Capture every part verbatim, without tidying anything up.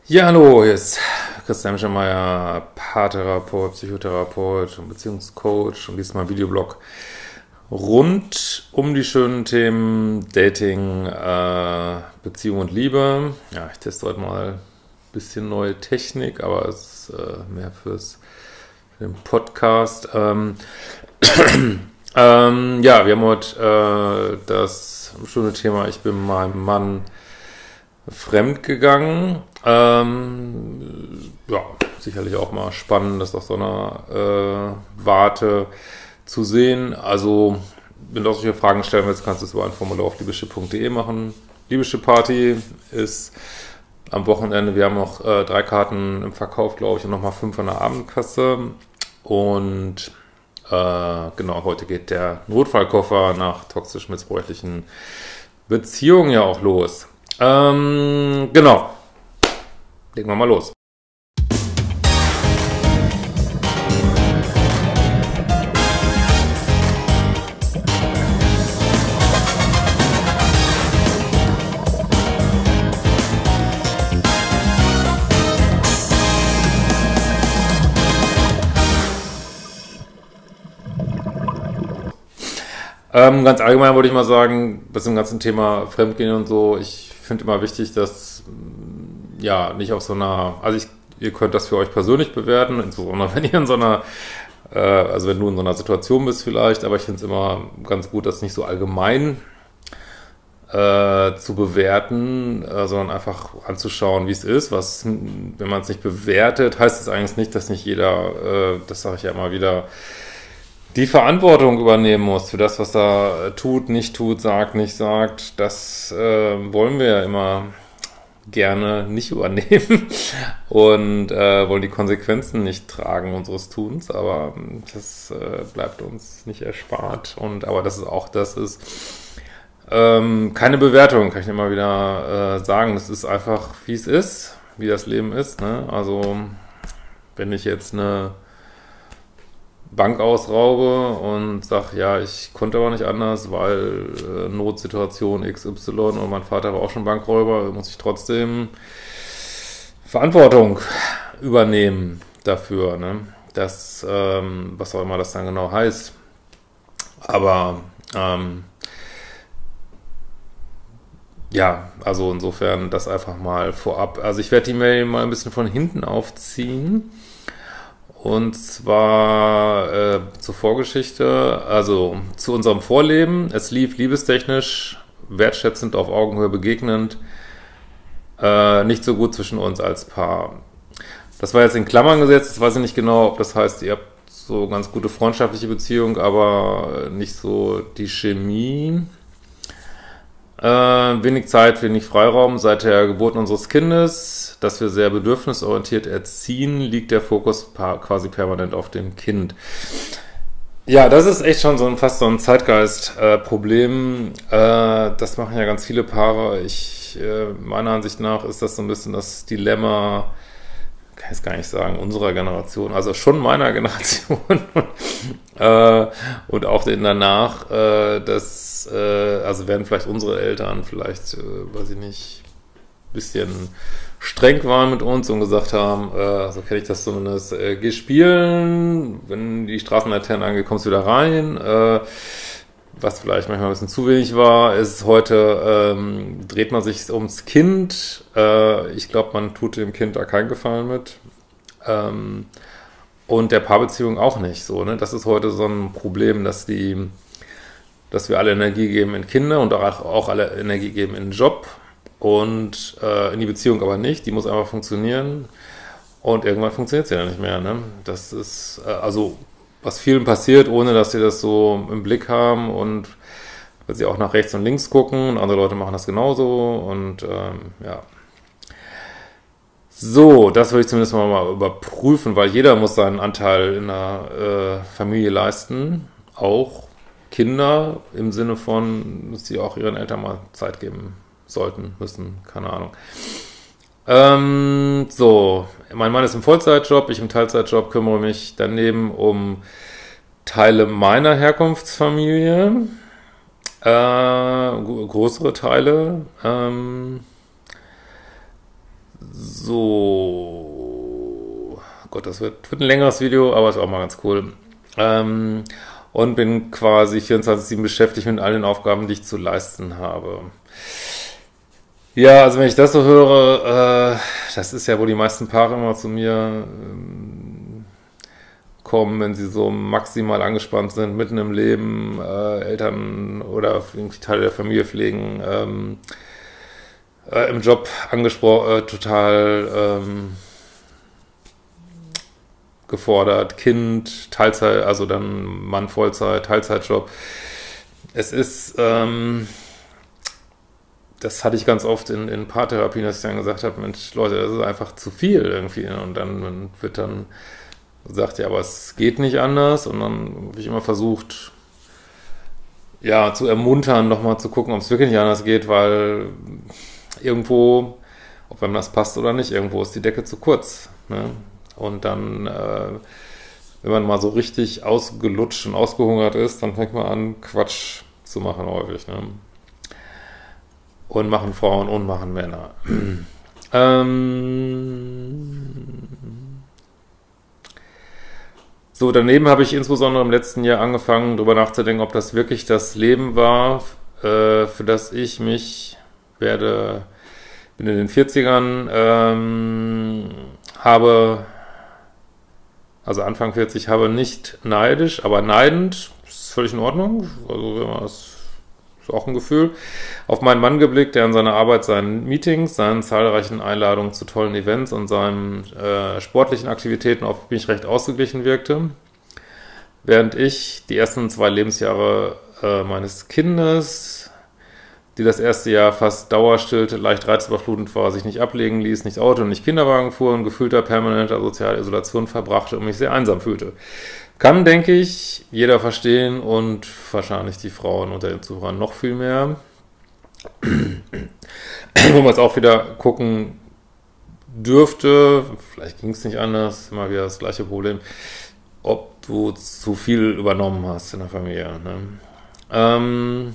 Ja, hallo, hier ist Christian Schemeier, Paartherapeut, Psychotherapeut und Beziehungscoach und diesmal Videoblog rund um die schönen Themen Dating, äh, Beziehung und Liebe. Ja, ich teste heute mal ein bisschen neue Technik, aber es ist äh, mehr fürs für den Podcast. Ähm, ähm, ja, wir haben heute äh, das schöne Thema, ich bin meinem Mann fremdgegangen. Ähm, ja, sicherlich auch mal spannend, das aus so einer äh, Warte zu sehen. Also, wenn du auch solche Fragen stellen willst, kannst du es über ein Formular auf liebeschip punkt de machen. Liebeschip Party ist am Wochenende. Wir haben noch äh, drei Karten im Verkauf, glaube ich, und nochmal fünf an der Abendkasse. Und äh, genau, heute geht der Notfallkoffer nach toxisch missbräuchlichen Beziehungen ja auch los. Ähm, genau. Legen wir mal los. Ähm, ganz allgemein würde ich mal sagen, bei dem ganzen Thema Fremdgehen und so, ich finde immer wichtig, dass ja nicht auf so einer, also ich, ihr könnt das für euch persönlich bewerten, insbesondere wenn ihr in so einer, äh, also wenn du in so einer Situation bist vielleicht, aber ich finde es immer ganz gut, das nicht so allgemein äh, zu bewerten, äh, sondern einfach anzuschauen, wie es ist. Was, wenn man es nicht bewertet, heißt es eigentlich nicht, dass nicht jeder, äh, das sage ich ja immer wieder, die Verantwortung übernehmen muss für das, was er tut, nicht tut, sagt, nicht sagt. Das äh, wollen wir ja immer gerne nicht übernehmen und äh, wollen die Konsequenzen nicht tragen unseres Tuns, aber das äh, bleibt uns nicht erspart. Und aber das ist auch, das ist ähm, keine Bewertung, kann ich immer wieder äh, sagen. Das ist einfach, wie es ist, wie das Leben ist. Ne? Also wenn ich jetzt eine Bank ausraube und sag, ja, ich konnte aber nicht anders, weil äh, Notsituation X Y und mein Vater war auch schon Bankräuber, muss ich trotzdem Verantwortung übernehmen dafür, ne? Das, ähm, was auch immer das dann genau heißt. Aber ähm, ja, also insofern das einfach mal vorab. Also ich werde die Mail mal ein bisschen von hinten aufziehen. Und zwar äh, zur Vorgeschichte, also zu unserem Vorleben. Es lief liebestechnisch, wertschätzend, auf Augenhöhe begegnend, äh, nicht so gut zwischen uns als Paar. Das war jetzt in Klammern gesetzt, das weiß ich nicht genau, ob das heißt, ihr habt so ganz gute freundschaftliche Beziehung, aber nicht so die Chemie. Äh, wenig Zeit, wenig Freiraum seit der Geburt unseres Kindes, dass wir sehr bedürfnisorientiert erziehen, liegt der Fokus quasi permanent auf dem Kind. Ja, das ist echt schon so ein, fast so ein Zeitgeist-Problem. Äh, äh, das machen ja ganz viele Paare. Ich, äh, meiner Ansicht nach ist das so ein bisschen das Dilemma, kann ich es gar nicht sagen, unserer Generation, also schon meiner Generation äh, und auch den danach, äh, dass, äh, also werden vielleicht unsere Eltern vielleicht, äh, weiß ich nicht, ein bisschen streng waren mit uns und gesagt haben, äh, so kenne ich das zumindest, äh, geh spielen, wenn die Straßenlaternen angeht, kommst du wieder rein, äh, was vielleicht manchmal ein bisschen zu wenig war, ist heute, ähm, dreht man sich ums Kind. Äh, ich glaube, man tut dem Kind da keinen Gefallen mit. Ähm, und der Paarbeziehung auch nicht so, ne? Das ist heute so ein Problem, dass die, dass wir alle Energie geben in Kinder und auch, auch alle Energie geben in den Job und äh, in die Beziehung aber nicht. Die muss einfach funktionieren. Und irgendwann funktioniert sie ja nicht mehr, ne? Das ist, äh, also, was vielen passiert, ohne dass sie das so im Blick haben und weil sie auch nach rechts und links gucken und andere Leute machen das genauso und ähm, ja. So, das würde ich zumindest mal, mal überprüfen, weil jeder muss seinen Anteil in der äh, Familie leisten, auch Kinder im Sinne von, dass sie auch ihren Eltern mal Zeit geben sollten, müssen, keine Ahnung. Ähm, so, mein Mann ist im Vollzeitjob, ich im Teilzeitjob, kümmere mich daneben um Teile meiner Herkunftsfamilie, äh, größere Teile, ähm, So, Gott, das wird, wird ein längeres Video, aber ist auch mal ganz cool. Ähm, und bin quasi vierundzwanzig sieben beschäftigt mit all den Aufgaben, die ich zu leisten habe. Ja, also wenn ich das so höre, äh, das ist ja, wo die meisten Paare immer zu mir ähm, kommen, wenn sie so maximal angespannt sind, mitten im Leben, äh, Eltern oder irgendwie Teile der Familie pflegen, ähm, äh, im Job angesprochen, äh, total ähm, gefordert, Kind, Teilzeit, also dann Mann Vollzeit, Teilzeitjob. Es ist, ähm, das hatte ich ganz oft in, in Paartherapien, dass ich dann gesagt habe, Mensch, Leute, das ist einfach zu viel irgendwie. Und dann wird dann gesagt, ja, aber es geht nicht anders. Und dann habe ich immer versucht, ja, zu ermuntern, nochmal zu gucken, ob es wirklich nicht anders geht, weil irgendwo, ob einem das passt oder nicht, irgendwo ist die Decke zu kurz. Ne? Und dann, äh, wenn man mal so richtig ausgelutscht und ausgehungert ist, dann fängt man an, Quatsch zu machen häufig. Ne? Und machen Frauen und machen Männer. ähm so, daneben habe ich insbesondere im letzten Jahr angefangen, darüber nachzudenken, ob das wirklich das Leben war, äh, für das ich mich werde, bin in den vierzigern, ähm, habe, also Anfang vierzig, habe nicht neidisch, aber neidend, ist völlig in Ordnung, also wenn man das ist auch ein Gefühl, auf meinen Mann geblickt, der in seiner Arbeit, seinen Meetings, seinen zahlreichen Einladungen zu tollen Events und seinen äh, sportlichen Aktivitäten auf mich recht ausgeglichen wirkte, während ich die ersten zwei Lebensjahre äh, meines Kindes, die das erste Jahr fast dauerstillte, leicht reizüberflutend war, sich nicht ablegen ließ, nicht Auto und nicht Kinderwagen fuhr und gefühlter permanenter sozialer Isolation verbrachte und mich sehr einsam fühlte. Kann, denke ich, jeder verstehen und wahrscheinlich die Frauen unter den Zuhörern noch viel mehr. Wo man es auch wieder gucken dürfte, vielleicht ging es nicht anders, immer wieder das gleiche Problem, ob du zu viel übernommen hast in der Familie. Ne? Ähm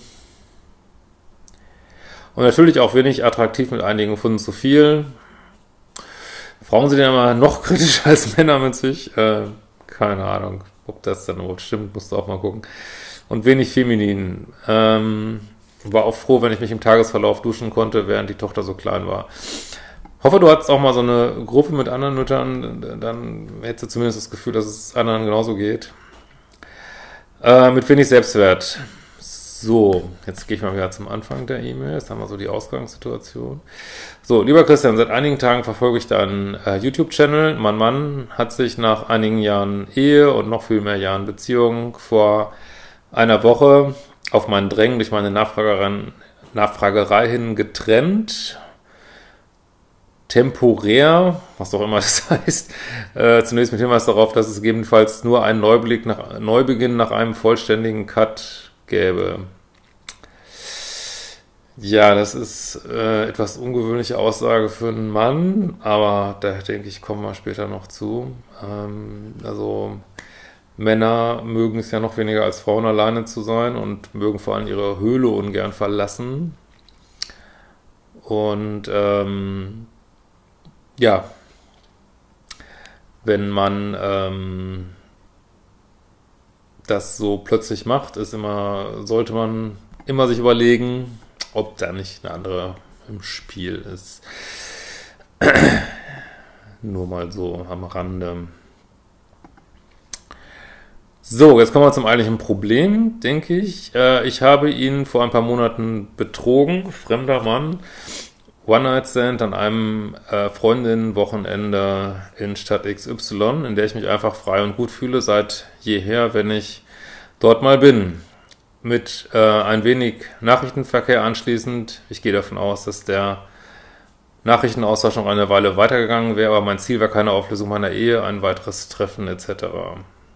und natürlich auch wenig attraktiv mit einigen gefunden, zu viel. Frauen sind ja immer noch kritischer als Männer mit sich. Äh, keine Ahnung. Ob das dann wohl stimmt, musst du auch mal gucken. Und wenig feminin. Ähm, war auch froh, wenn ich mich im Tagesverlauf duschen konnte, während die Tochter so klein war. Hoffe, du hattest auch mal so eine Gruppe mit anderen Müttern, dann hättest du zumindest das Gefühl, dass es anderen genauso geht. Äh, mit wenig Selbstwert. So, jetzt gehe ich mal wieder zum Anfang der E-Mail. Jetzt haben wir so die Ausgangssituation. So, lieber Christian, seit einigen Tagen verfolge ich deinen äh, YouTube-Channel. Mein Mann hat sich nach einigen Jahren Ehe und noch viel mehr Jahren Beziehung vor einer Woche auf meinen Drängen durch meine Nachfragerei, Nachfragerei hin getrennt. Temporär, was auch immer das heißt. Äh, zunächst mit Hinweis darauf, dass es gegebenenfalls nur einen Neublick nach, Neubeginn nach einem vollständigen Cut gäbe. Ja, das ist äh, etwas ungewöhnliche Aussage für einen Mann, aber da denke ich, kommen wir später noch zu. Ähm, also Männer mögen es ja noch weniger als Frauen alleine zu sein und mögen vor allem ihre Höhle ungern verlassen. Und ähm, ja, wenn man ähm, das so plötzlich macht, ist immer, sollte man immer sich überlegen, ob da nicht eine andere im Spiel ist. Nur mal so am Rande. So, jetzt kommen wir zum eigentlichen Problem, denke ich. Äh, ich habe ihn vor ein paar Monaten betrogen, fremder Mann, One-Night-Stand an einem äh, Freundinnen-Wochenende in Stadt X Y, in der ich mich einfach frei und gut fühle, seit jeher, wenn ich dort mal bin. Mit äh, ein wenig Nachrichtenverkehr anschließend. Ich gehe davon aus, dass der Nachrichtenaustausch noch eine Weile weitergegangen wäre, aber mein Ziel war keine Auflösung meiner Ehe, ein weiteres Treffen et cetera.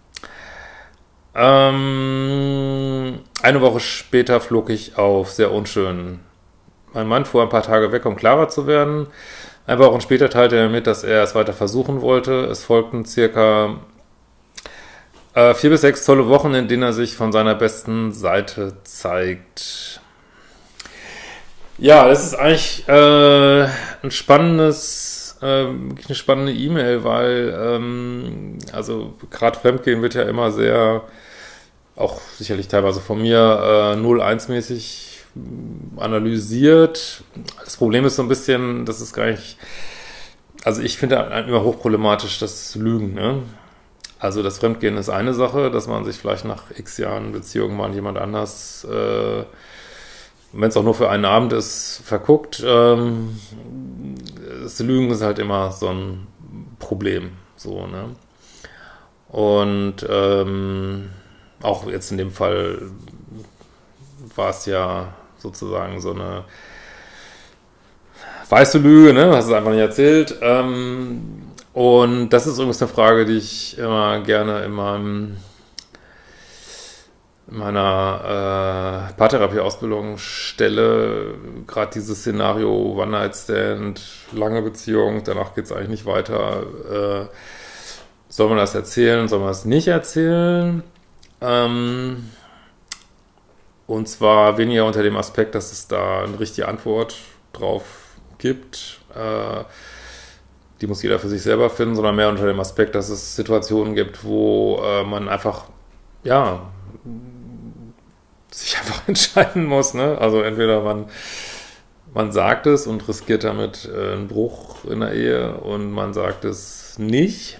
Ähm, eine Woche später flog ich auf, sehr unschön. Mein Mann fuhr ein paar Tage weg, um klarer zu werden. Ein paar Wochen später teilte er mir mit, dass er es weiter versuchen wollte. Es folgten circa äh, vier bis sechs tolle Wochen, in denen er sich von seiner besten Seite zeigt. Ja, das ist eigentlich äh, ein spannendes ist ähm, wirklich eine spannende E-Mail, weil, ähm, also gerade Fremdgehen wird ja immer sehr, auch sicherlich teilweise von mir, äh, null eins mäßig analysiert. Das Problem ist so ein bisschen, das ist gar nicht, also ich finde immer hochproblematisch das Lügen, ne? Also das Fremdgehen ist eine Sache, dass man sich vielleicht nach x Jahren Beziehung mal an jemand anders, äh, wenn es auch nur für einen Abend ist, verguckt. Ähm, das Lügen ist halt immer so ein Problem, so, ne? Und ähm, auch jetzt in dem Fall war es ja sozusagen so eine weiße Lüge, ne? Hast es einfach nicht erzählt. Ähm, und das ist übrigens eine Frage, die ich immer gerne in meinem in meiner äh, Paartherapie-Ausbildung stelle. Gerade dieses Szenario One-Night-Stand, lange Beziehung, danach geht es eigentlich nicht weiter. Äh, soll man das erzählen, soll man das nicht erzählen? Ähm, und zwar weniger unter dem Aspekt, dass es da eine richtige Antwort drauf gibt. Äh, die muss jeder für sich selber finden, sondern mehr unter dem Aspekt, dass es Situationen gibt, wo äh, man einfach, ja, sich einfach entscheiden muss, ne? Also entweder man, man sagt es und riskiert damit äh, einen Bruch in der Ehe und man sagt es nicht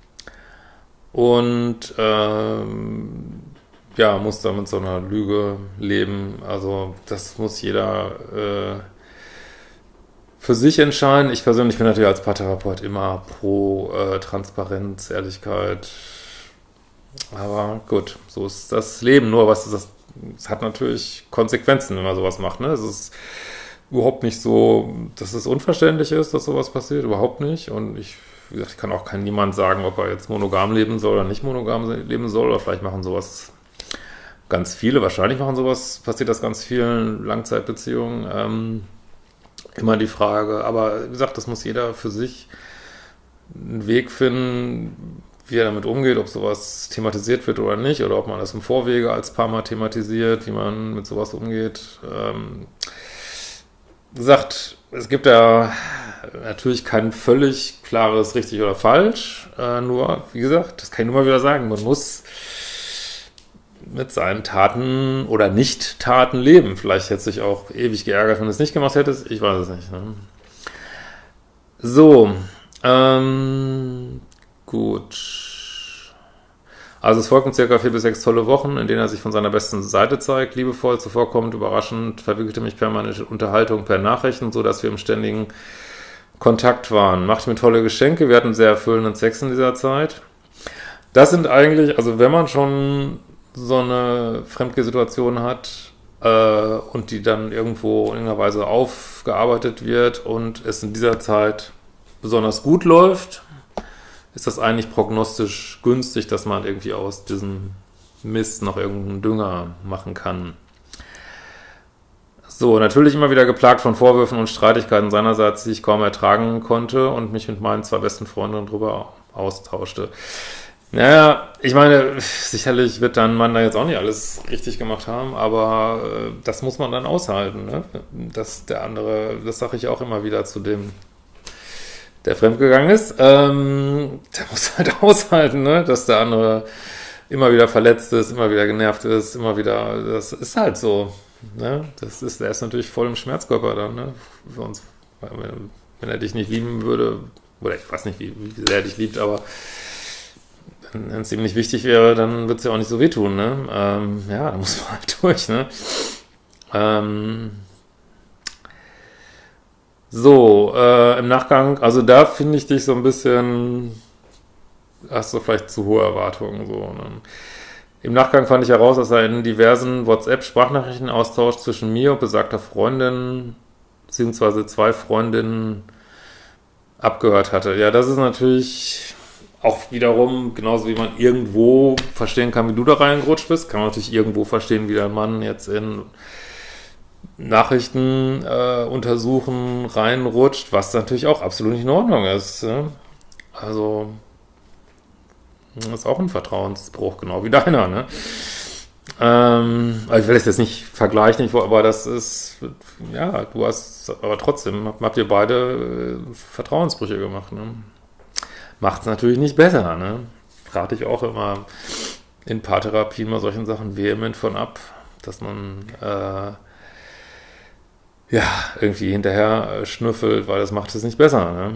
und ähm, ja, muss dann mit so einer Lüge leben. Also das muss jeder äh, für sich entscheiden. Ich persönlich bin natürlich als Paartherapeut immer pro äh, Transparenz, Ehrlichkeit. Aber gut, so ist das Leben. Nur was das, das hat natürlich Konsequenzen, wenn man sowas macht. Ne? Es ist überhaupt nicht so, dass es unverständlich ist, dass sowas passiert. Überhaupt nicht. Und ich, wie gesagt, ich kann auch kein niemand sagen, ob er jetzt monogam leben soll oder nicht monogam leben soll. Oder vielleicht machen sowas ganz viele. Wahrscheinlich machen sowas, passiert das ganz vielen Langzeitbeziehungen. Ähm, immer die Frage. Aber wie gesagt, das muss jeder für sich einen Weg finden, wie er damit umgeht, ob sowas thematisiert wird oder nicht, oder ob man das im Vorwege als Paar mal thematisiert, wie man mit sowas umgeht. Ähm, wie gesagt, es gibt ja natürlich kein völlig klares richtig oder falsch, äh, nur, wie gesagt, das kann ich nur mal wieder sagen, man muss mit seinen Taten oder Nicht-Taten leben. Vielleicht hätte sich auch ewig geärgert, wenn du es nicht gemacht hättest, ich weiß es nicht. Ne? So, ähm, gut. Also es folgten circa vier bis sechs tolle Wochen, in denen er sich von seiner besten Seite zeigt, liebevoll, zuvorkommend, überraschend, verwickelte mich permanente Unterhaltung per Nachrichten, so dass wir im ständigen Kontakt waren. Machte mir tolle Geschenke, wir hatten sehr erfüllenden Sex in dieser Zeit. Das sind eigentlich, also wenn man schon so eine Fremdgeh-Situation hat äh, und die dann irgendwo in irgendeiner Weise aufgearbeitet wird und es in dieser Zeit besonders gut läuft, ist das eigentlich prognostisch günstig, dass man irgendwie aus diesem Mist noch irgendeinen Dünger machen kann. So, natürlich immer wieder geplagt von Vorwürfen und Streitigkeiten seinerseits, die ich kaum ertragen konnte und mich mit meinen zwei besten Freundinnen darüber austauschte. Naja, ich meine, sicherlich wird dein Mann da jetzt auch nicht alles richtig gemacht haben, aber äh, das muss man dann aushalten, ne? Dass der andere, das sage ich auch immer wieder zu dem, der fremdgegangen ist, ähm, der muss halt aushalten, ne? Dass der andere immer wieder verletzt ist, immer wieder genervt ist, immer wieder, das ist halt so, ne? Das ist, der ist natürlich voll im Schmerzkörper dann, ne? Für uns, wenn, wenn er dich nicht lieben würde, oder ich weiß nicht, wie, wie sehr er dich liebt, aber wenn es ihm nicht wichtig wäre, dann wird es ja auch nicht so wehtun, ne? Ähm, ja, da muss man halt durch, ne? Ähm, so, äh, im Nachgang, also da finde ich dich so ein bisschen, hast du vielleicht zu hohe Erwartungen, so, ne? Im Nachgang fand ich heraus, dass er in diversen WhatsApp-Sprachnachrichten-Austausch zwischen mir und besagter Freundin, beziehungsweise zwei Freundinnen, abgehört hatte. Ja, das ist natürlich auch wiederum, genauso wie man irgendwo verstehen kann, wie du da reingerutscht bist, kann man natürlich irgendwo verstehen, wie dein Mann jetzt in Nachrichten äh, untersuchen reinrutscht, was natürlich auch absolut nicht in Ordnung ist. Ne? Also, das ist auch ein Vertrauensbruch, genau wie deiner. Ne? Ähm, also ich will es jetzt nicht vergleichen, ich, aber das ist, ja, du hast, aber trotzdem habt ihr beide äh, Vertrauensbrüche gemacht, ne? Macht es natürlich nicht besser, ne? Rate ich auch immer in Paartherapien mal solchen Sachen vehement von ab, dass man äh, ja irgendwie hinterher schnüffelt, weil das macht es nicht besser, ne?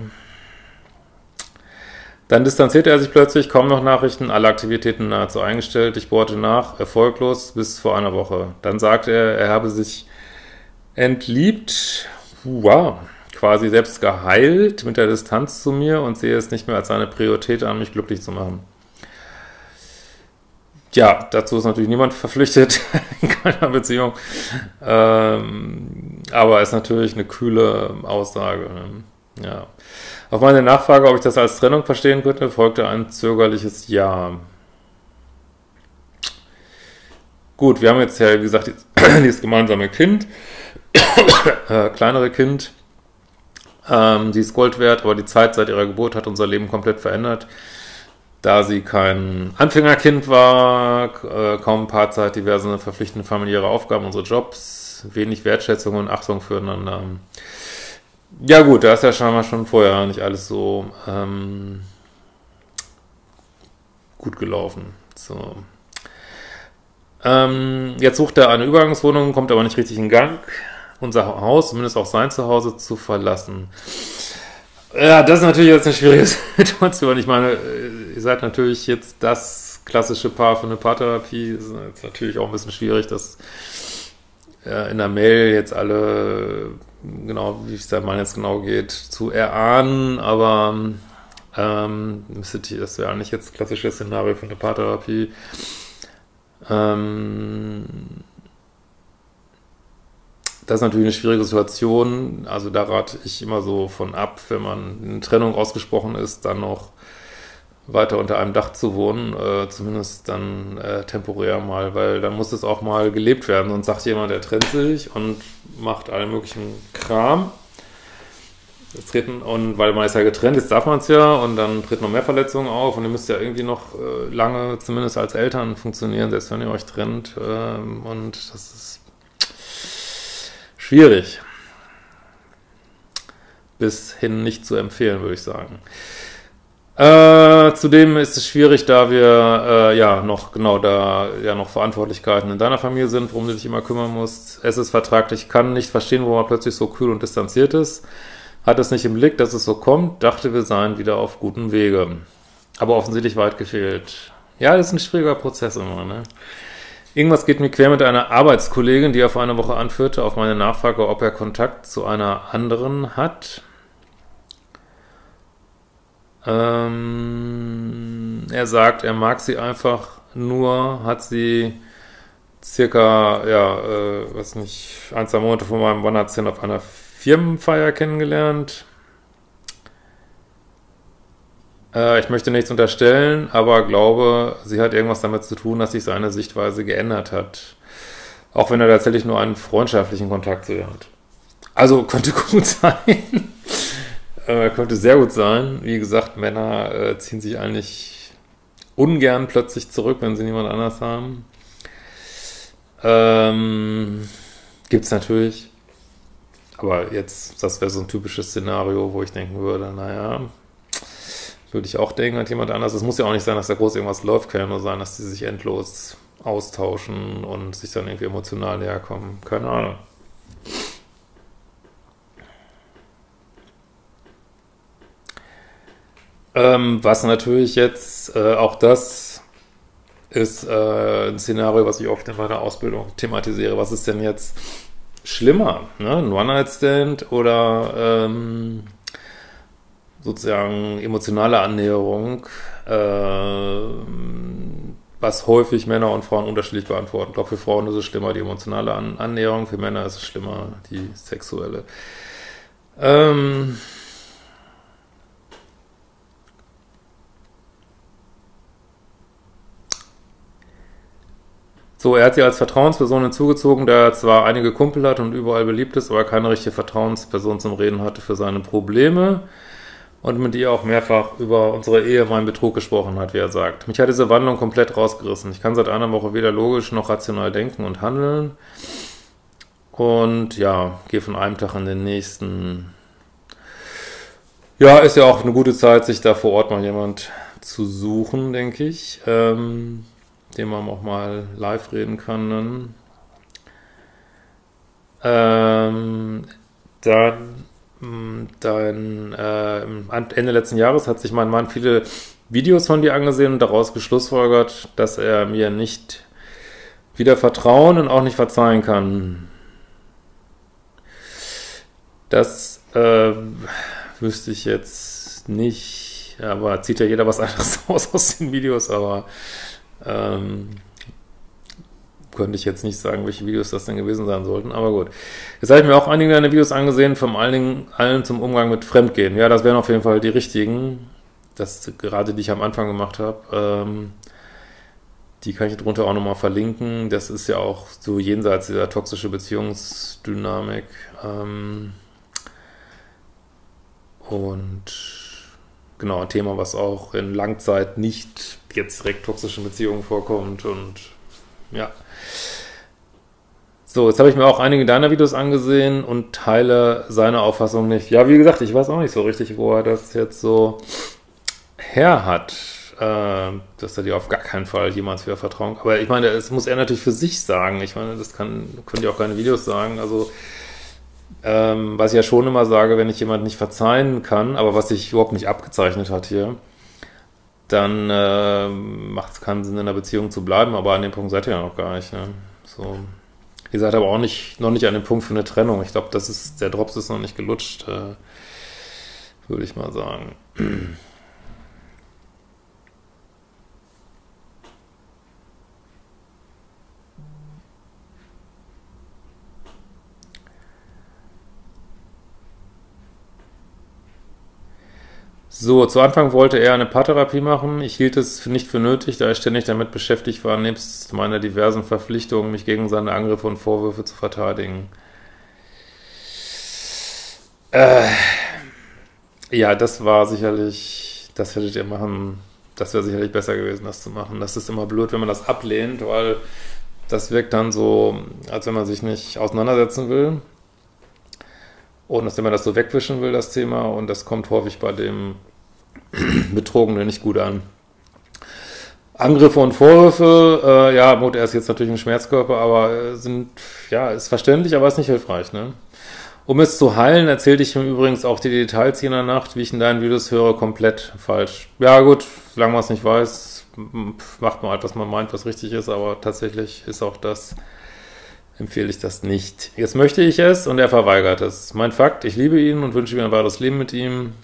Dann distanzierte er sich plötzlich, kaum noch Nachrichten, alle Aktivitäten nahezu eingestellt. Ich bohrte nach, erfolglos, bis vor einer Woche. Dann sagte er, er habe sich entliebt, wow, quasi selbst geheilt mit der Distanz zu mir und sehe es nicht mehr als seine Priorität an, mich glücklich zu machen. Ja, dazu ist natürlich niemand verpflichtet in keiner Beziehung, ähm, aber ist natürlich eine kühle Aussage, ne? Ja. Auf meine Nachfrage, ob ich das als Trennung verstehen könnte, folgte ein zögerliches Ja. Gut, wir haben jetzt ja, wie gesagt, dieses gemeinsame Kind, äh, kleinere Kind, ähm, die ist Gold wert, aber die Zeit seit ihrer Geburt hat unser Leben komplett verändert. Da sie kein Anfängerkind war, äh, kaum Paarzeit, diverse verpflichtende familiäre Aufgaben, unsere Jobs, wenig Wertschätzung und Achtung füreinander. Ja gut, da ist ja scheinbar schon vorher nicht alles so ähm, gut gelaufen. So. Ähm, jetzt sucht er eine Übergangswohnung, kommt aber nicht richtig in Gang, unser Haus, zumindest auch sein Zuhause, zu verlassen. Ja, das ist natürlich jetzt eine schwierige Situation. Ich meine, ihr seid natürlich jetzt das klassische Paar für eine Paartherapie. Das ist jetzt natürlich auch ein bisschen schwierig, dass äh, in der Mail jetzt alle, genau wie es der Mann jetzt genau geht, zu erahnen. Aber ähm, das wäre eigentlich jetzt klassisches Szenario für eine Paartherapie. Ähm, Das ist natürlich eine schwierige Situation, also da rate ich immer so von ab, wenn man in Trennung ausgesprochen ist, dann noch weiter unter einem Dach zu wohnen, äh, zumindest dann äh, temporär mal, weil dann muss es auch mal gelebt werden, sonst sagt jemand, der trennt sich und macht allen möglichen Kram. Das treten, und weil man ist ja getrennt, jetzt darf man es ja, und dann treten noch mehr Verletzungen auf und ihr müsst ja irgendwie noch äh, lange, zumindest als Eltern, funktionieren, selbst wenn ihr euch trennt, äh, und das ist schwierig. Bis hin nicht zu empfehlen, würde ich sagen. Äh, zudem ist es schwierig, da wir äh, ja noch genau da ja noch Verantwortlichkeiten in deiner Familie sind, worum du dich immer kümmern musst. Es ist vertraglich, kann nicht verstehen, wo man plötzlich so kühl und distanziert ist. Hat es nicht im Blick, dass es so kommt, dachte, wir seien wieder auf gutem Wege. Aber offensichtlich weit gefehlt. Ja, das ist ein schwieriger Prozess immer, ne? Irgendwas geht mir quer mit einer Arbeitskollegin, die er vor einer Woche anführte, auf meine Nachfrage, ob er Kontakt zu einer anderen hat. Ähm, er sagt, er mag sie einfach nur, hat sie circa, ja, äh, weiß nicht, ein, zwei Monate vor meinem One-Night-Stand auf einer Firmenfeier kennengelernt. Ich möchte nichts unterstellen, aber glaube, sie hat irgendwas damit zu tun, dass sich seine Sichtweise geändert hat. Auch wenn er tatsächlich nur einen freundschaftlichen Kontakt zu ihr hat. Also könnte gut sein. äh, könnte sehr gut sein. Wie gesagt, Männer äh, ziehen sich eigentlich ungern plötzlich zurück, wenn sie niemand anders haben. Ähm, gibt's natürlich. Aber jetzt, das wäre so ein typisches Szenario, wo ich denken würde, naja, würde ich auch denken, hat jemand anders. Es muss ja auch nicht sein, dass da groß irgendwas läuft, kann ja nur sein, dass die sich endlos austauschen und sich dann irgendwie emotional näher kommen. Keine Ahnung. Ähm, was natürlich jetzt, äh, auch das ist äh, ein Szenario, was ich oft in meiner Ausbildung thematisiere. Was ist denn jetzt schlimmer? Ne? Ein One-Night-Stand oder ähm, sozusagen emotionale Annäherung, äh, was häufig Männer und Frauen unterschiedlich beantworten. Ich glaube, für Frauen ist es schlimmer, die emotionale An- Annäherung, für Männer ist es schlimmer, die sexuelle. Ähm, so, er hat sie als Vertrauensperson hinzugezogen, da er zwar einige Kumpel hat und überall beliebt ist, aber keine richtige Vertrauensperson zum Reden hatte für seine Probleme. und mit ihr auch mehrfach über unsere Ehe, meinen Betrug gesprochen hat, wie er sagt. Mich hat diese Wandlung komplett rausgerissen. Ich kann seit einer Woche weder logisch noch rational denken und handeln. Und ja, gehe von einem Tag in den nächsten. Ja, ist ja auch eine gute Zeit, sich da vor Ort mal jemand zu suchen, denke ich, ähm, dem man auch mal live reden kann dann. Ähm, dann, dann äh, Ende letzten Jahres hat sich mein Mann viele Videos von dir angesehen und daraus geschlussfolgert, dass er mir nicht wieder vertrauen und auch nicht verzeihen kann. Das äh, wüsste ich jetzt nicht, aber zieht ja jeder was anderes aus aus den Videos, aber ähm, könnte ich jetzt nicht sagen, welche Videos das denn gewesen sein sollten, aber gut. Jetzt habe ich mir auch einige deiner Videos angesehen, vor allen Dingen allen zum Umgang mit Fremdgehen. Ja, das wären auf jeden Fall die richtigen, das gerade die ich am Anfang gemacht habe. Ähm, die kann ich drunter auch nochmal verlinken. Das ist ja auch so jenseits dieser toxischen Beziehungsdynamik. Ähm, Und genau, ein Thema, was auch in Langzeit nicht jetzt direkt toxischen Beziehungen vorkommt und ja. So, jetzt habe ich mir auch einige deiner Videos angesehen und teile seine Auffassung nicht. Ja, wie gesagt, ich weiß auch nicht so richtig, wo er das jetzt so her hat, äh, dass er dir auf gar keinen Fall jemals wieder vertrauen kann. Aber ich meine, das muss er natürlich für sich sagen. Ich meine, das kann, können ja auch keine Videos sagen, also Ähm, was ich ja schon immer sage, wenn ich jemand nicht verzeihen kann, aber was sich überhaupt nicht abgezeichnet hat hier, dann äh, macht es keinen Sinn, in einer Beziehung zu bleiben, aber an dem Punkt seid ihr ja noch gar nicht. Ne? So. Ihr seid aber auch nicht, noch nicht an dem Punkt für eine Trennung. Ich glaube, das ist, der Drops ist noch nicht gelutscht, äh, würde ich mal sagen. So, zu Anfang wollte er eine Paartherapie machen. Ich hielt es nicht für nötig, da ich ständig damit beschäftigt war, nebst meiner diversen Verpflichtungen, mich gegen seine Angriffe und Vorwürfe zu verteidigen. Äh, ja, das war sicherlich, das hättet ihr machen, das wäre sicherlich besser gewesen, das zu machen. Das ist immer blöd, wenn man das ablehnt, weil das wirkt dann so, als wenn man sich nicht auseinandersetzen will. Und dass wenn man das so wegwischen will, das Thema, und das kommt häufig bei dem Betrogenen nicht gut an. Angriffe und Vorwürfe, äh, ja, gut, er ist jetzt natürlich ein Schmerzkörper, aber sind, ja, ist verständlich, aber ist nicht hilfreich, ne? Um es zu heilen, erzählte ich ihm übrigens auch die Details hier in der Nacht, wie ich in deinen Videos höre, komplett falsch. Ja gut, solange man es nicht weiß, macht man halt, was man meint, was richtig ist, aber tatsächlich ist auch das, empfehle ich das nicht. Jetzt möchte ich es und er verweigert es. Mein Fakt, ich liebe ihn und wünsche mir ein weiteres Leben mit ihm,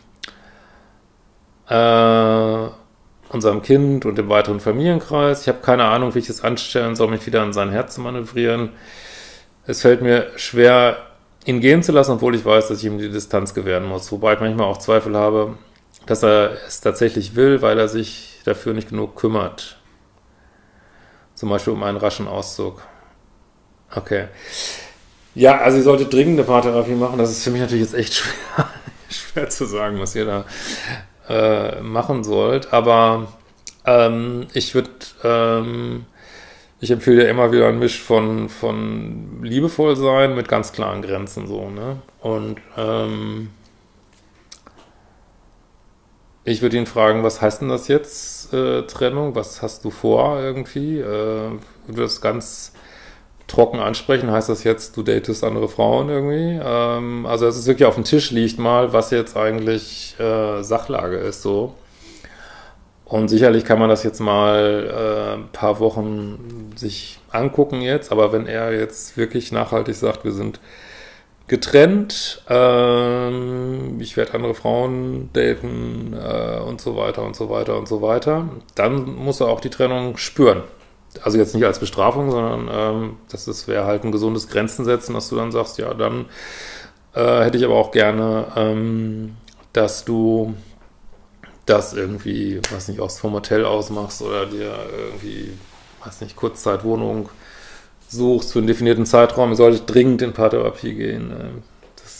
äh, unserem Kind und dem weiteren Familienkreis. Ich habe keine Ahnung, wie ich es anstellen soll, mich wieder an sein Herz zu manövrieren. Es fällt mir schwer, ihn gehen zu lassen, obwohl ich weiß, dass ich ihm die Distanz gewähren muss. Wobei ich manchmal auch Zweifel habe, dass er es tatsächlich will, weil er sich dafür nicht genug kümmert. Zum Beispiel um einen raschen Auszug. Okay. Ja, also ihr solltet dringend eine Paartherapie machen. Das ist für mich natürlich jetzt echt schwer, schwer zu sagen, was ihr da äh, machen sollt. Aber ähm, ich würde, ähm, ich empfehle ja immer wieder ein Misch von, von liebevoll sein mit ganz klaren Grenzen so, ne? Und ähm, ich würde ihn fragen, was heißt denn das jetzt, äh, Trennung? Was hast du vor irgendwie? Äh, würde das ganz trocken ansprechen, heißt das jetzt, du datest andere Frauen irgendwie? Ähm, also dass es wirklich auf dem Tisch liegt mal, was jetzt eigentlich äh, Sachlage ist so. Und sicherlich kann man das jetzt mal äh, ein paar Wochen sich angucken jetzt, aber wenn er jetzt wirklich nachhaltig sagt, wir sind getrennt, ähm, ich werde andere Frauen daten äh, und so weiter und so weiter und so weiter, dann muss er auch die Trennung spüren. Also jetzt nicht als Bestrafung, sondern ähm, das ist, wäre halt ein gesundes Grenzen setzen, dass du dann sagst, ja, dann äh, hätte ich aber auch gerne, ähm, dass du das irgendwie, weiß nicht, aus vom Hotel ausmachst oder dir irgendwie, weiß nicht, Kurzzeitwohnung suchst für einen definierten Zeitraum. Ihr solltet dringend in Paartherapie gehen. Das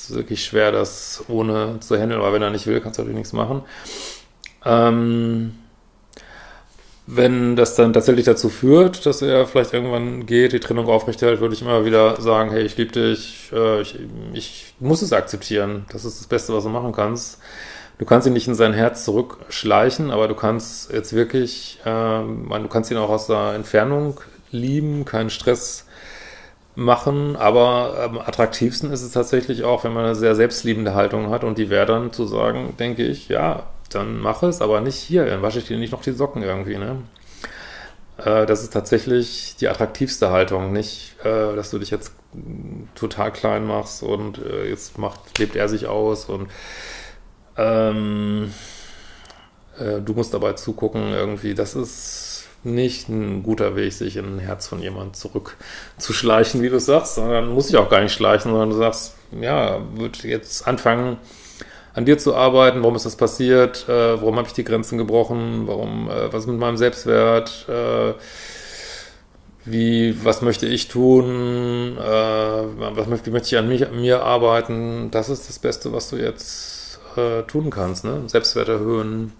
ist wirklich schwer, das ohne zu handeln, aber wenn er nicht will, kannst du natürlich nichts machen. Ähm, wenn das dann tatsächlich dazu führt, dass er vielleicht irgendwann geht, die Trennung aufrechterhält, würde ich immer wieder sagen, hey, ich liebe dich, äh, ich, ich muss es akzeptieren, das ist das Beste, was du machen kannst. Du kannst ihn nicht in sein Herz zurückschleichen, aber du kannst jetzt wirklich, äh, man, du kannst ihn auch aus der Entfernung lieben, keinen Stress machen, aber am attraktivsten ist es tatsächlich auch, wenn man eine sehr selbstliebende Haltung hat und die wäre dann zu sagen, denke ich, ja, dann mach es, aber nicht hier, dann wasche ich dir nicht noch die Socken irgendwie, ne? Äh, das ist tatsächlich die attraktivste Haltung, nicht, äh, dass du dich jetzt total klein machst und äh, jetzt macht, lebt er sich aus und ähm, äh, du musst dabei zugucken irgendwie, das ist nicht ein guter Weg, sich in ein Herz von jemandem zurückzuschleichen, wie du sagst, sondern muss ich auch gar nicht schleichen, sondern du sagst, ja, würde jetzt anfangen, an dir zu arbeiten, warum ist das passiert, äh, warum habe ich die Grenzen gebrochen, warum, äh, was ist mit meinem Selbstwert, äh, wie, was möchte ich tun, äh, was möchte, wie möchte ich an mich, an mir arbeiten, das ist das Beste, was du jetzt äh, tun kannst, ne? Selbstwert erhöhen.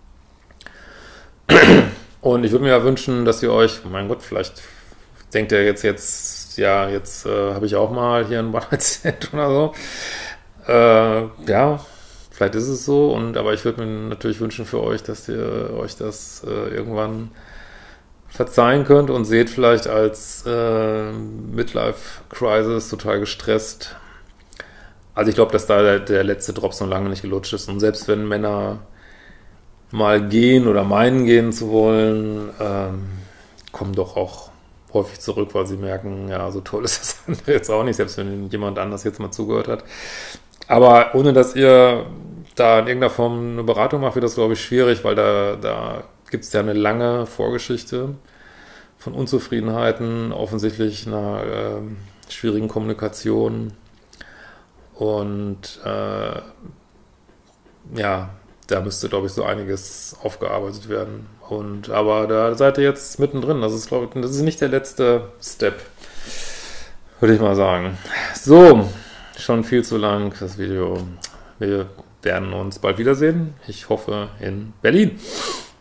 Und ich würde mir ja wünschen, dass ihr euch, mein Gott, vielleicht denkt ihr jetzt, jetzt, ja, jetzt äh, habe ich auch mal hier ein One-Night-Stand oder so, äh, ja, vielleicht ist es so, und aber ich würde mir natürlich wünschen für euch, dass ihr euch das äh, irgendwann verzeihen könnt und seht vielleicht als äh, Midlife-Crisis total gestresst. Also ich glaube, dass da der, der letzte Drops noch lange nicht gelutscht ist. Und selbst wenn Männer mal gehen oder meinen gehen zu wollen, ähm, kommen doch auch häufig zurück, weil sie merken, ja, so toll ist das andere jetzt auch nicht, selbst wenn jemand anders jetzt mal zugehört hat. Aber ohne, dass ihr da in irgendeiner Form eine Beratung macht, wird das, glaube ich, schwierig, weil da, da gibt es ja eine lange Vorgeschichte von Unzufriedenheiten, offensichtlich einer äh, schwierigen Kommunikation und äh, ja, da müsste, glaube ich, so einiges aufgearbeitet werden. Und aber da seid ihr jetzt mittendrin. Das ist, glaube ich, das ist nicht der letzte Step, würde ich mal sagen. So, schon viel zu lang das Video. Wir werden uns bald wiedersehen. Ich hoffe in Berlin.